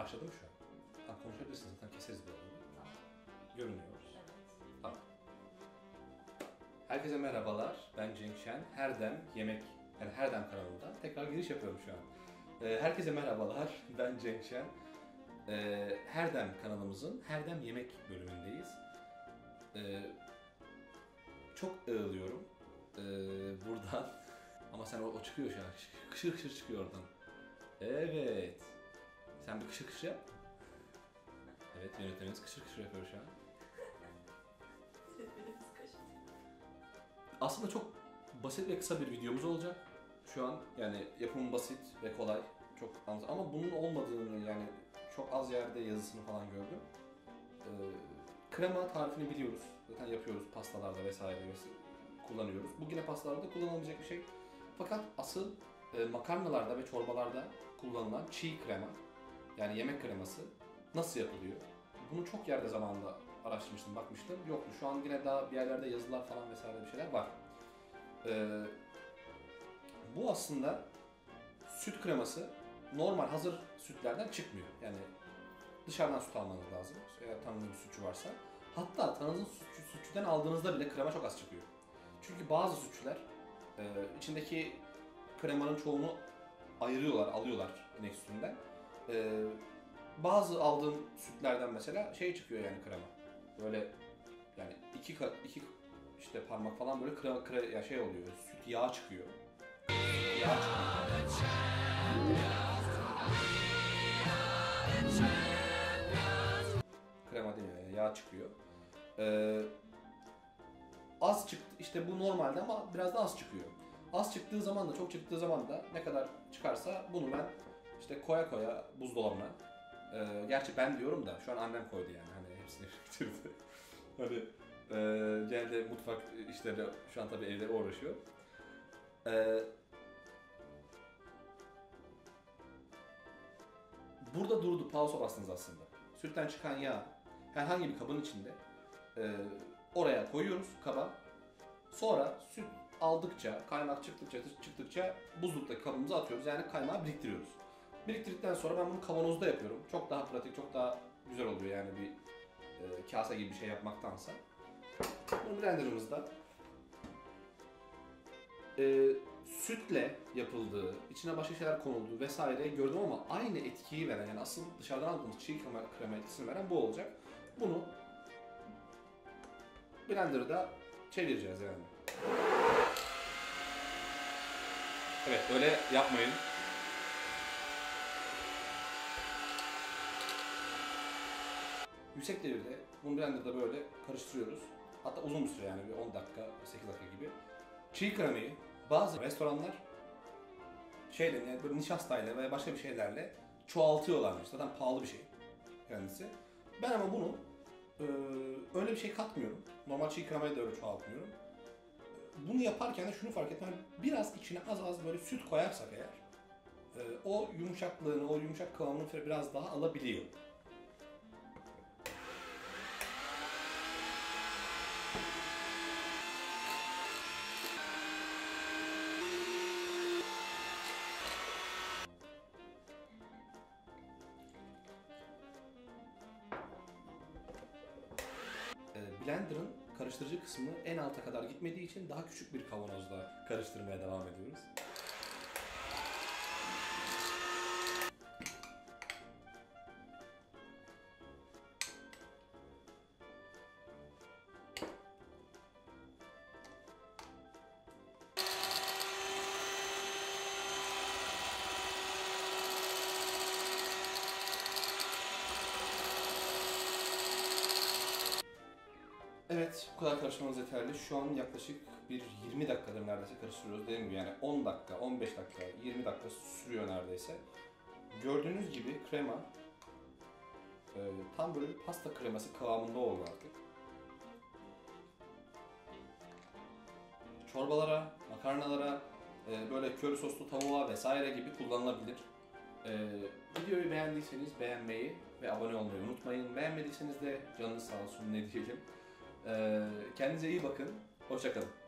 Başladım şu an. Tamam, konuşabilirsiniz zaten, keseriz bu arada. Tamam. Görünüyor. Evet. Tamam. Herkese merhabalar, ben Cenk Şen. Herdem Yemek, yani Herdem kanalında tekrar giriş yapıyorum şu an. Herkese merhabalar, ben Cenk Şen. Herdem kanalımızın Herdem Yemek bölümündeyiz. Çok ağlıyorum buradan. Ama sen o çıkıyor şu an, kışır kışır çıkıyor oradan. Evet. Sen bir kışır kışır yap. Evet, yönetmenimiz kışır kışır yapıyor şu an. Aslında çok basit ve kısa bir videomuz olacak. Şu an yani yapımı basit ve kolay. Çok ama bunun olmadığını, yani çok az yerde yazısını falan gördüm. Krema tarifini biliyoruz. Zaten yapıyoruz pastalarda vesaire kullanıyoruz. Bu yine pastalarda kullanılabilecek bir şey. Fakat asıl makarnalarda ve çorbalarda kullanılan çiğ krema, yani yemek kreması nasıl yapılıyor? Bunu çok yerde zamanında araştırmıştım, bakmıştım. Yoktu. Şu an yine daha bir yerlerde yazılar falan vesaire bir şeyler var. Bu aslında süt kreması normal hazır sütlerden çıkmıyor. Yani dışarıdan süt almanız lazım. Eğer tanıdığınız bir sütçü varsa. Hatta tanıdığınız sütçüden aldığınızda bile krema çok az çıkıyor. Çünkü bazı sütçüler içindeki kremanın çoğunu ayırıyorlar, alıyorlar inek sütünden. Bazı aldığım sütlerden mesela şey çıkıyor, yani krema. Böyle yani iki işte parmak falan böyle krema ya şey oluyor. Süt yağı çıkıyor. Yağ çıkıyor. Krema değil yani, yağ çıkıyor. Az çıktı işte, bu normalde ama biraz da az çıkıyor. Az çıktığı zaman da, çok çıktığı zaman da ne kadar çıkarsa bunu ben işte koya koya buzdolabına. Gerçi ben diyorum da şu an annem koydu, yani hani hepsini bitirdi. Hani genelde mutfak işleri şu an tabii evde uğraşıyor. Burada durdu, pausa bastınız aslında. Sütten çıkan yağ herhangi bir kabın içinde oraya koyuyoruz, kaba. Sonra süt aldıkça, kaymak çıktıkça buzluktaki kabımıza atıyoruz. Yani kaymağı biriktiriyoruz. Biriktirdikten sonra ben bunu kavanozda yapıyorum. Çok daha pratik, çok daha güzel oluyor yani bir kase gibi bir şey yapmaktansa. Bunu blenderımızda sütle yapıldığı, içine başka şeyler konulduğu vesaire gördüm ama aynı etkiyi veren, yani asıl dışarıdan aldığımız çiğ krema etkisini veren bu olacak. Bunu blenderda çevireceğiz yani. Evet, öyle yapmayın. Yüksek devirde bunu blenderda böyle karıştırıyoruz. Hatta uzun bir süre, yani bir 10 dakika, 8 dakika gibi. Çiğ kremayı bazı restoranlar şeyle, yani böyle nişastayla veya başka bir şeylerle çoğaltıyorlarmış. Zaten pahalı bir şey kendisi. Ben ama bunu öyle bir şey katmıyorum. Normal çiğ kremayı da öyle çoğaltmıyorum. Bunu yaparken de şunu fark ettim. Yani biraz içine az böyle süt koyarsak eğer o yumuşaklığını, o yumuşak kıvamını biraz daha alabiliyor. Blender'ın karıştırıcı kısmı en alta kadar gitmediği için daha küçük bir kavanozda karıştırmaya devam ediyoruz. Evet, bu kadar karıştırmanız yeterli. Şu an yaklaşık bir 20 dakikadır neredeyse karıştırıyoruz. Dediğim gibi yani 10 dakika, 15 dakika, 20 dakika sürüyor neredeyse. Gördüğünüz gibi krema tam böyle bir pasta kreması kıvamında oldu artık. Çorbalara, makarnalara, böyle köri soslu tavuğa vesaire gibi kullanılabilir. Videoyu beğendiyseniz beğenmeyi ve abone olmayı unutmayın. Beğenmediyseniz de canınız sağ olsun, ne diyelim. Kendinize iyi bakın. Hoşça kalın.